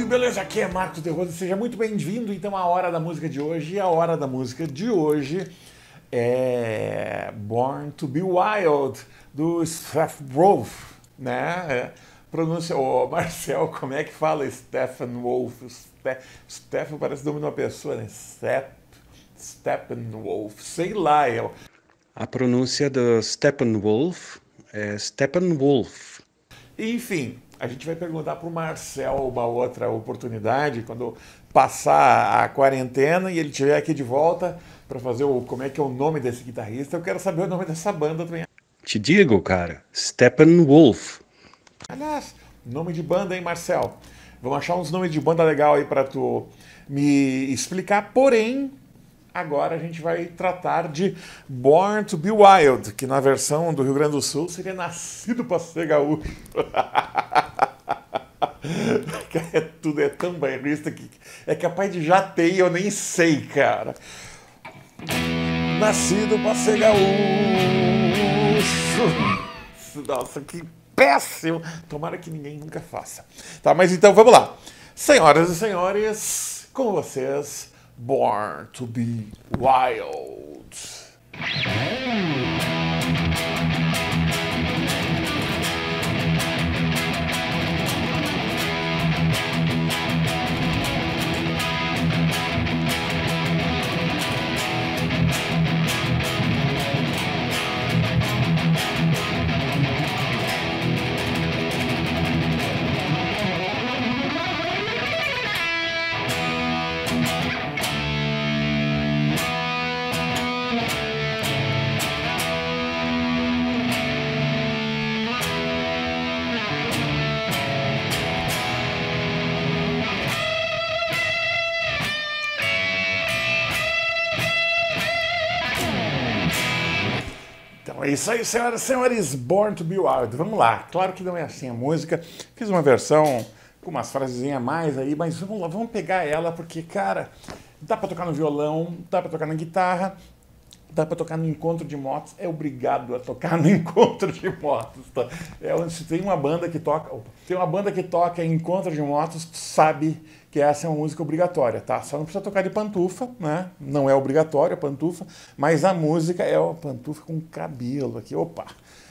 Beleza, aqui é Marcos de Rosa, seja muito bem-vindo então à Hora da Música de hoje. E a Hora da Música de hoje é Born to Be Wild, do Steppenwolf, né? Pronúncia, ô Marcel, como é que fala Steppenwolf? Stephen parece nome de uma pessoa, né? Steppenwolf, sei lá. A pronúncia do Steppenwolf é Steppenwolf. Enfim, a gente vai perguntar para o Marcel uma outra oportunidade, quando passar a quarentena e ele estiver aqui de volta para fazer como é que é o nome desse guitarrista. Eu quero saber o nome dessa banda também. Te digo, cara, Steppenwolf. Aliás, nome de banda, hein, Marcel? Vamos achar uns nomes de banda legal aí para tu me explicar, porém, agora a gente vai tratar de Born to Be Wild, que na versão do Rio Grande do Sul seria Nascido para Ser Gaúcho. Tudo é tão bairrista que é capaz de já ter e eu nem sei, cara. Nascido para Ser Gaúcho. Nossa, que péssimo. Tomara que ninguém nunca faça. Tá, mas então vamos lá. Senhoras e senhores, com vocês, Born to Be Wild. É isso aí, senhoras e senhores, Born to Be Wild. Vamos lá, claro que não é assim a música. Fiz uma versão com umas frasezinhas a mais aí, mas vamos lá, vamos pegar ela, porque, cara, dá pra tocar no violão, dá pra tocar na guitarra, dá pra tocar no encontro de motos, é obrigado a tocar no encontro de motos, tá? Se tem uma banda que toca em encontro de motos, sabe que essa é uma música obrigatória, tá? Só não precisa tocar de pantufa, né? Não é obrigatório a pantufa, mas a música é a pantufa com cabelo aqui, opa!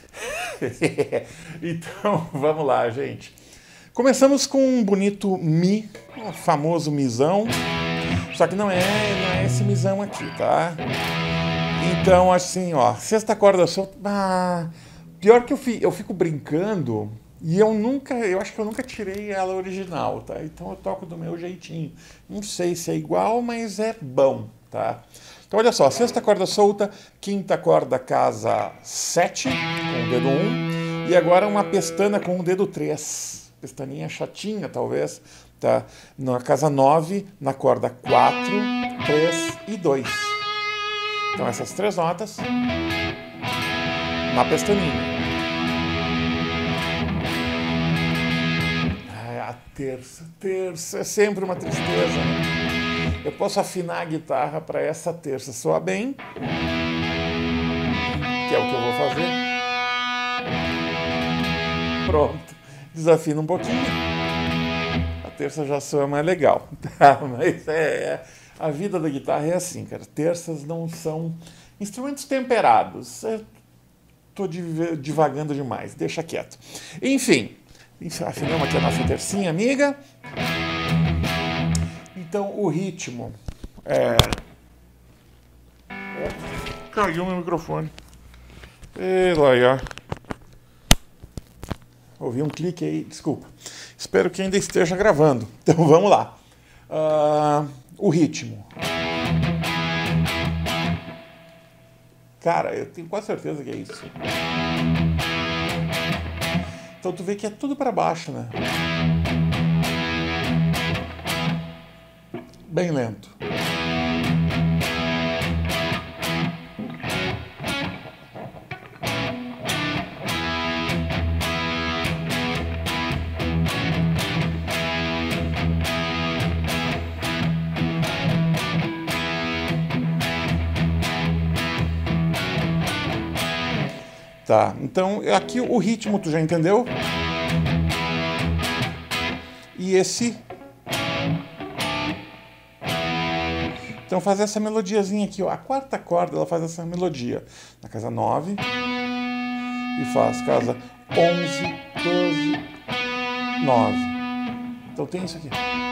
Então, vamos lá, gente. Começamos com um bonito Mi, o famoso Mizão, só que não é esse Mizão aqui, tá? Então, assim, ó, sexta corda solta, pior que eu fico brincando e eu acho que eu nunca tirei ela original, tá? Então eu toco do meu jeitinho. Não sei se é igual, mas é bom, tá? Então olha só, sexta corda solta, quinta corda casa 7, com o dedo 1, e agora uma pestana com o dedo 3. Pestaninha chatinha, talvez, tá? Na casa 9, na corda 4, 3 e 2. Então essas três notas na pestaninha. A terça é sempre uma tristeza, né? Eu posso afinar a guitarra para essa terça soar bem, que é o que eu vou fazer. Pronto, desafina um pouquinho. A terça já soa mais legal, tá? Mas a vida da guitarra é assim, cara. Terças não são instrumentos temperados. Tô divagando demais, deixa quieto. Enfim, afinamos aqui a nossa tercinha, amiga. Então, o ritmo é... Caiu meu microfone. E lá, ouvi um clique aí, desculpa. Espero que ainda esteja gravando. Então, vamos lá. O ritmo. Cara, eu tenho quase certeza que é isso. Então tu vê que é tudo para baixo, né? Bem lento. Tá, então aqui o ritmo tu já entendeu? E esse Então faz essa melodiazinha aqui, ó. A quarta corda, ela faz essa melodia. Na casa 9. E faz casa 11, 12, 9. Então tem isso aqui.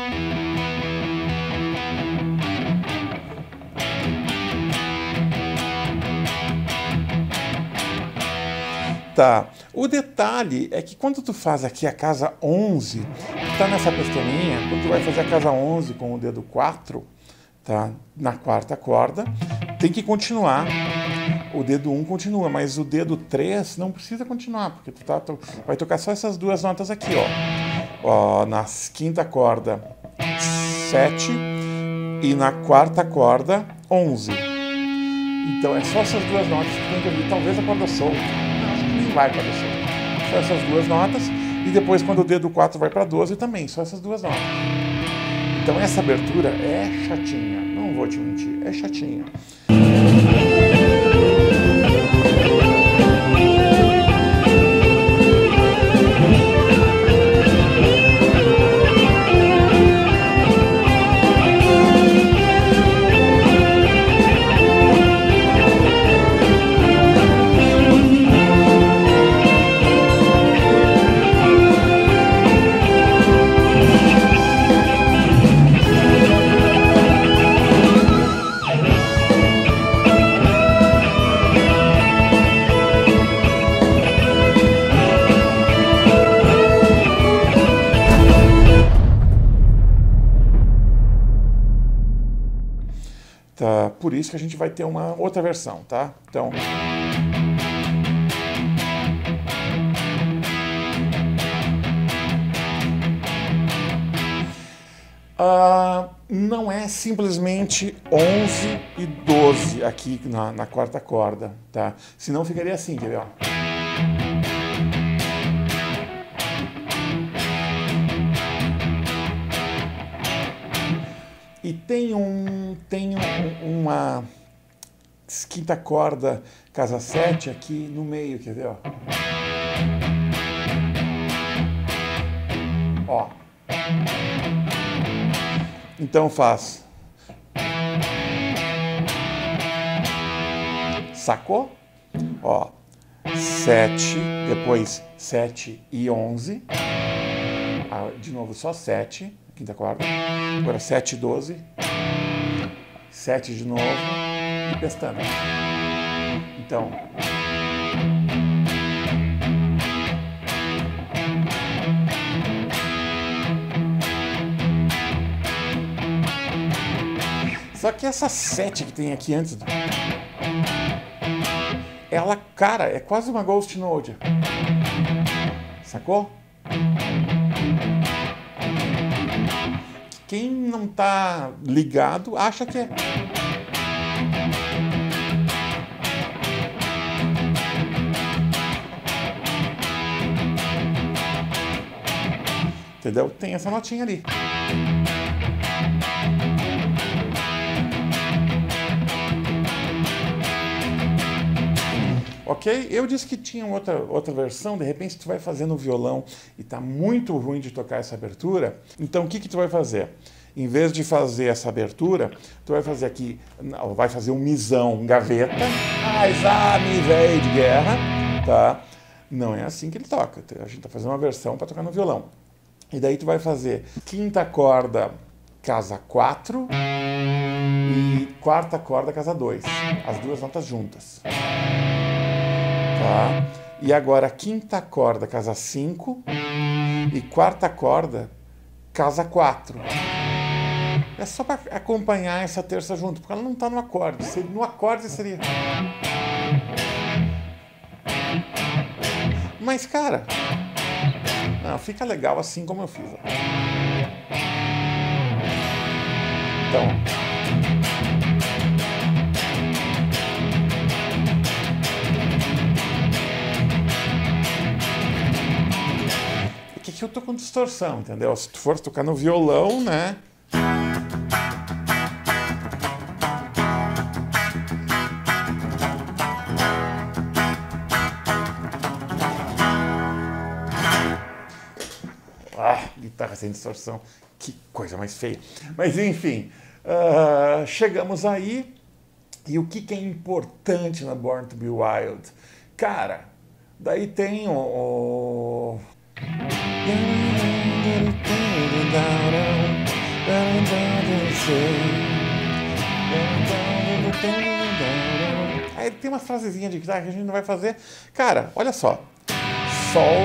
Tá. O detalhe é que quando tu faz aqui a casa 11, tá nessa pestaninha, quando tu vai fazer a casa 11 com o dedo 4, tá? Na quarta corda, tem que continuar. O dedo 1 continua, mas o dedo 3 não precisa continuar, porque tu vai tocar só essas duas notas aqui, ó. Na quinta corda, 7, e na quarta corda, 11. Então é só essas duas notas que tem que ouvir, talvez a corda solta. Vai para a solta. Só essas duas notas, e depois quando o dedo 4 vai para 12 também, só essas duas notas. Então essa abertura é chatinha, não vou te mentir, é chatinha. Tá, por isso que a gente vai ter uma outra versão, tá? Então... não é simplesmente 11 e 12 aqui na quarta corda, tá? Senão ficaria assim, quer ver, ó? E tem uma quinta corda, casa 7 aqui no meio, quer ver, ó? Ó. Então faz. Sacou? Ó. 7, depois 7 e 11. De novo só 7, quinta corda. Agora 7 e 12. 7 de novo. E pestana. Então. Só que essa 7 que tem aqui antes, ela, cara, é quase uma ghost note. Sacou? Quem não tá ligado acha que é. Entendeu? Tem essa notinha ali. Ok? Eu disse que tinha outra versão, de repente tu vai fazer no violão e tá muito ruim de tocar essa abertura, então o que tu vai fazer? Em vez de fazer essa abertura, tu vai fazer aqui, vai fazer um misão, gaveta, mi velho de guerra, tá? Não é assim que ele toca, a gente tá fazendo uma versão para tocar no violão. E daí tu vai fazer quinta corda, casa 4 e quarta corda, casa 2, as duas notas juntas. Tá? E agora quinta corda, casa 5 e quarta corda, casa 4. É só para acompanhar essa terça junto, porque ela não está no acorde. No acorde seria... Mas, cara, não, fica legal assim como eu fiz. Então... que eu tô com distorção, entendeu? Se tu for tocar no violão, né? Guitarra sem distorção, que coisa mais feia. Mas enfim, Chegamos aí, e o que é importante na Born to Be Wild? Cara, daí tem o... Aí tem umas frasezinhas de guitarra que a gente não vai fazer. Cara, olha só. Sol,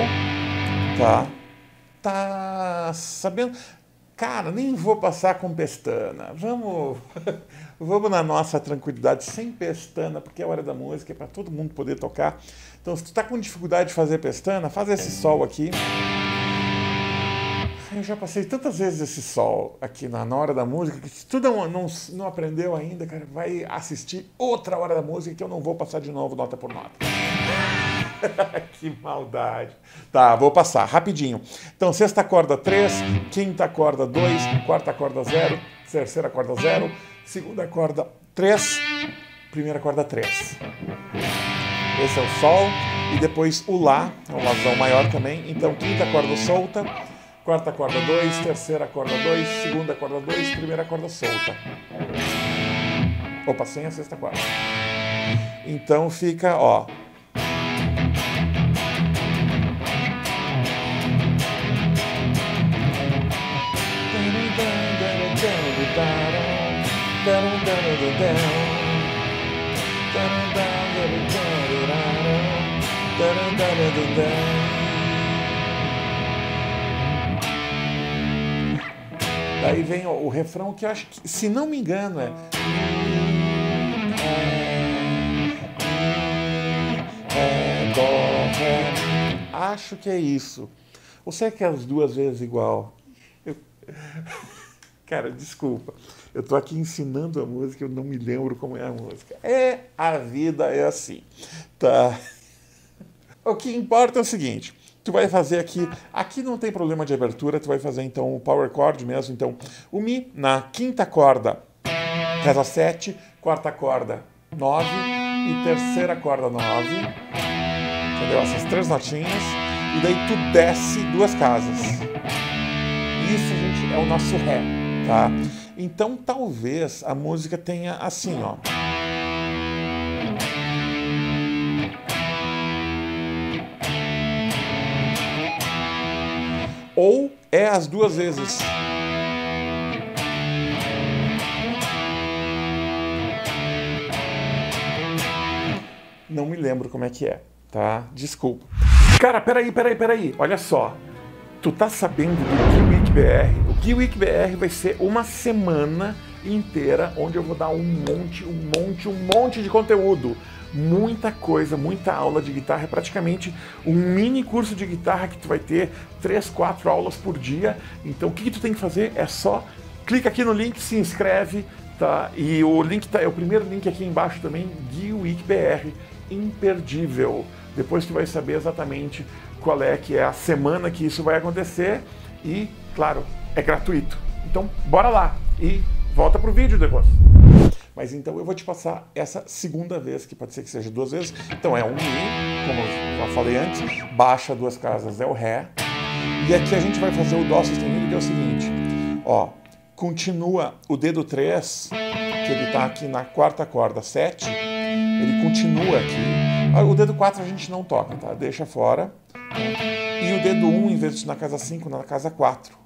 tá sabendo... Cara, nem vou passar com pestana. Vamos na nossa tranquilidade, sem pestana, porque é hora da música, é para todo mundo poder tocar. Então, se tu tá com dificuldade de fazer pestana, faz esse sol aqui. Eu já passei tantas vezes esse sol aqui na hora da música, que se tu não aprendeu ainda, cara, vai assistir outra hora da música que eu não vou passar de novo nota por nota. Que maldade. Tá, vou passar rapidinho. Então, sexta corda 3, quinta corda 2, quarta corda 0, terceira corda 0, segunda corda 3, primeira corda 3. Esse é o sol. E depois o lá, é um lazão maior também. Então, quinta corda solta, quarta corda 2, terceira corda 2, segunda corda 2, primeira corda solta. Opa, sem a sexta corda. Então fica, ó. Daí vem o refrão que eu acho que, se não me engano, acho que é isso. Ou será que é as duas vezes igual? Cara, desculpa. Eu tô aqui ensinando a música, eu não me lembro como é a música. A vida é assim. Tá. O que importa é o seguinte. Tu vai fazer aqui não tem problema de abertura, tu vai fazer então o power chord mesmo, então o Mi na quinta corda, casa 7, quarta corda 9 e terceira corda 9, entendeu? Essas três notinhas, e daí tu desce duas casas. Isso, gente, é o nosso Ré, tá? Então talvez a música tenha assim, ó. Ou é as duas vezes. Não me lembro como é que é, tá? Desculpa. Cara, peraí. Olha só. Tu tá sabendo do Gui Week BR? O Gui Week BR vai ser uma semana inteira onde eu vou dar um monte de conteúdo. Muita coisa, muita aula de guitarra, é praticamente um mini curso de guitarra que tu vai ter 3, 4 aulas por dia. Então o que tu tem que fazer é só clica aqui no link, se inscreve, tá? E o link é o primeiro link aqui embaixo também, Gui Week BR, imperdível. Depois tu vai saber exatamente qual é que é a semana que isso vai acontecer e, claro, é gratuito. Então bora lá e volta pro vídeo depois. Mas então eu vou te passar essa segunda vez, que pode ser que seja duas vezes. Então é um Mi, como eu já falei antes, baixa duas casas é o Ré. E aqui a gente vai fazer o Dó sustenido, que é o seguinte, ó, continua o dedo 3, que ele tá aqui na quarta corda 7, ele continua aqui. O dedo 4 a gente não toca, tá? Deixa fora. E o dedo 1, em vez de na casa 5, na casa 4.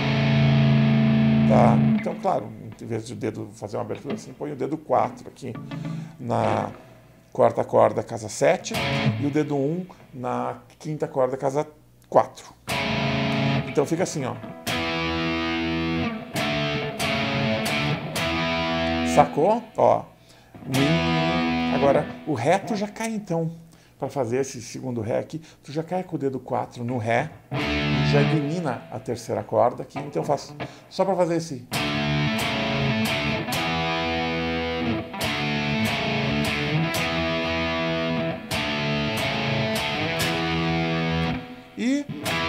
Tá? Então, claro, em vez de o dedo fazer uma abertura assim, põe o dedo 4 aqui na quarta corda, casa 7, e o dedo 1 na quinta corda, casa 4. Então fica assim, ó. Sacou? Ó. Agora, o Ré tu já cai então. Para fazer esse segundo Ré aqui, tu já cai com o dedo 4 no Ré, já elimina a terceira corda aqui, então eu faço só para fazer esse. E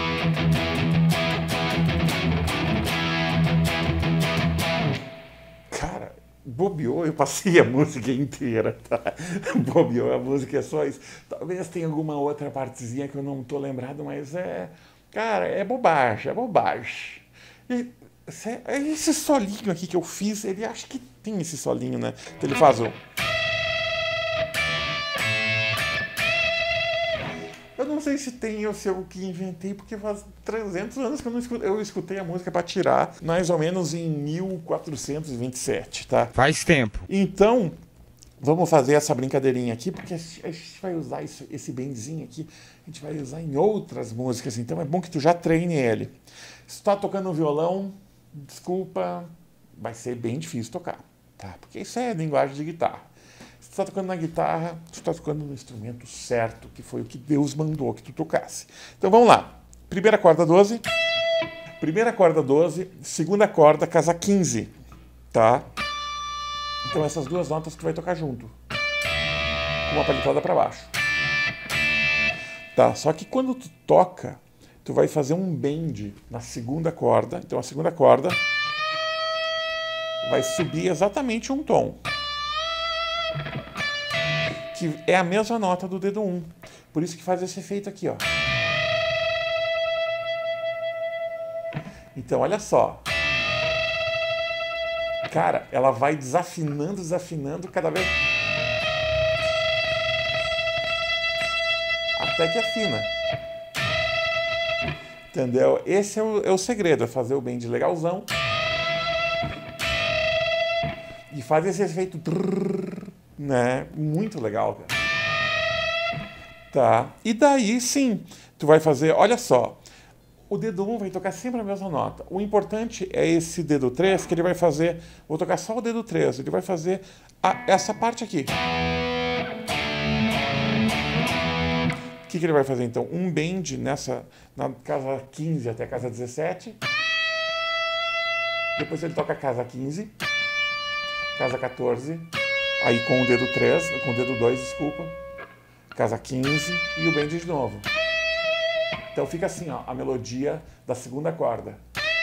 cara, bobeou, eu passei a música inteira, tá? Bobeou, a música é só isso. Talvez tenha alguma outra partezinha que eu não tô lembrado, mas cara, é bobagem, é bobagem. E Esse solinho aqui que eu fiz, ele acha que tem esse solinho, né? Então ele faz o... Eu não sei se tem ou se eu que inventei, porque faz 300 anos que eu escutei a música para tirar, mais ou menos em 1427, tá? Faz tempo. Então, vamos fazer essa brincadeirinha aqui, porque a gente vai usar esse bendzinho aqui, a gente vai usar em outras músicas, então é bom que tu já treine ele. Se tu tá tocando um violão, desculpa, vai ser bem difícil tocar, tá? Porque isso é linguagem de guitarra. Se tu tá tocando na guitarra, tu tá tocando no instrumento certo, que foi o que Deus mandou que tu tocasse. Então vamos lá. Primeira corda 12, segunda corda, casa 15, tá? Então essas duas notas tu vai tocar junto, com uma paletada para baixo. Tá, só que quando tu toca, tu vai fazer um bend na segunda corda. Então a segunda corda vai subir exatamente um tom, que é a mesma nota do dedo 1. Por isso que faz esse efeito aqui, ó. Então olha só. Cara, ela vai desafinando cada vez, até que afina. Entendeu? Esse é o segredo, é fazer o bend legalzão. E faz esse efeito, né? Muito legal, cara. Tá? E daí, sim, tu vai fazer, olha só. O dedo 1 vai tocar sempre a mesma nota. O importante é esse dedo 3, que ele vai fazer... Vou tocar só o dedo 3. Ele vai fazer essa parte aqui. O que ele vai fazer, então? Um bend na casa 15 até a casa 17. Depois ele toca a casa 15. Casa 14. Aí com o dedo 3, com o dedo 2, desculpa. Casa 15 e o bend de novo. Então fica assim, ó, a melodia da segunda corda.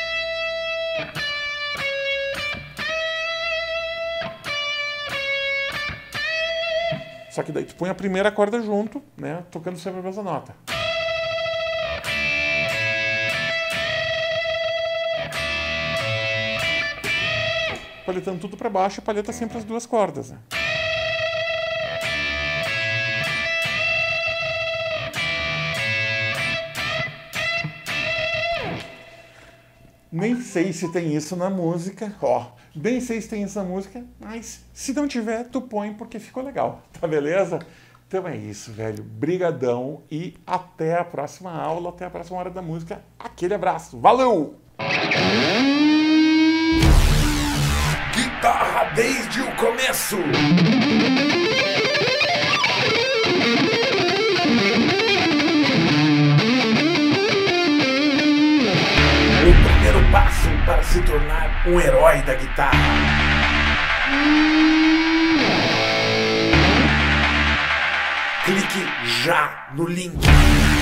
Só que daí tu põe a primeira corda junto, né, tocando sempre a mesma nota. Paletando tudo para baixo e paleta sempre as duas cordas, né? Nem sei se tem isso na música, ó, bem sei se tem isso na música, mas se não tiver, tu põe porque ficou legal, tá beleza? Então é isso, velho, brigadão e até a próxima aula, até a próxima hora da música, aquele abraço, valeu! Guitarra desde o começo! Passo para se tornar um herói da guitarra. Clique já no link.